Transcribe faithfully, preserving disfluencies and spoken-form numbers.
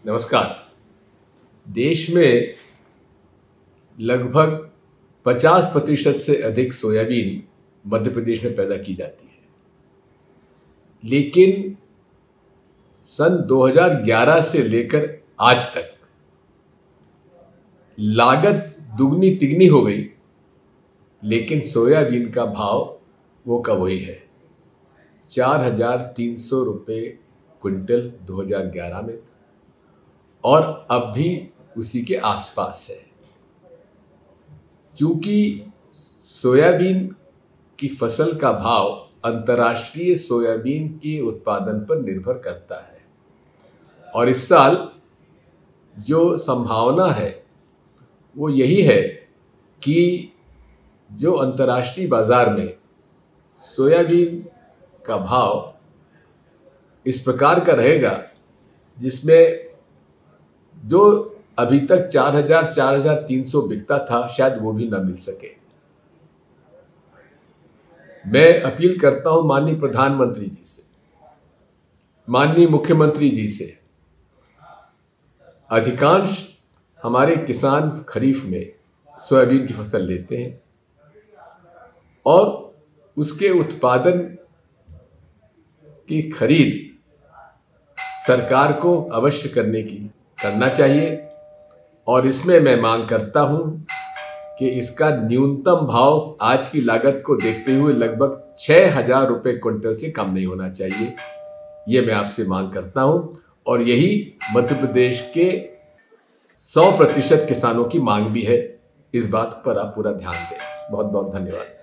नमस्कार। देश में लगभग पचास प्रतिशत से अधिक सोयाबीन मध्य प्रदेश में पैदा की जाती है, लेकिन सन दो हज़ार ग्यारह से लेकर आज तक लागत दुगनी तिगनी हो गई, लेकिन सोयाबीन का भाव वो का वही है। चार हजार तीन सौ रुपये क्विंटल दो हज़ार ग्यारह में और अब भी उसी के आसपास है। चूंकि सोयाबीन की फसल का भाव अंतर्राष्ट्रीय सोयाबीन के उत्पादन पर निर्भर करता है और इस साल जो संभावना है वो यही है कि जो अंतर्राष्ट्रीय बाजार में सोयाबीन का भाव इस प्रकार का रहेगा जिसमें जो अभी तक चार हजार चार हजार तीन सौ बिकता था, शायद वो भी ना मिल सके। मैं अपील करता हूं माननीय प्रधानमंत्री जी से, माननीय मुख्यमंत्री जी से। अधिकांश हमारे किसान खरीफ में सोयाबीन की फसल लेते हैं और उसके उत्पादन की खरीद सरकार को अवश्य करने की करना चाहिए और इसमें मैं मांग करता हूं कि इसका न्यूनतम भाव आज की लागत को देखते हुए लगभग छह हजार रुपये क्विंटल से कम नहीं होना चाहिए। ये मैं आपसे मांग करता हूं और यही मध्य प्रदेश के सौ प्रतिशत किसानों की मांग भी है। इस बात पर आप पूरा ध्यान दें। बहुत बहुत धन्यवाद।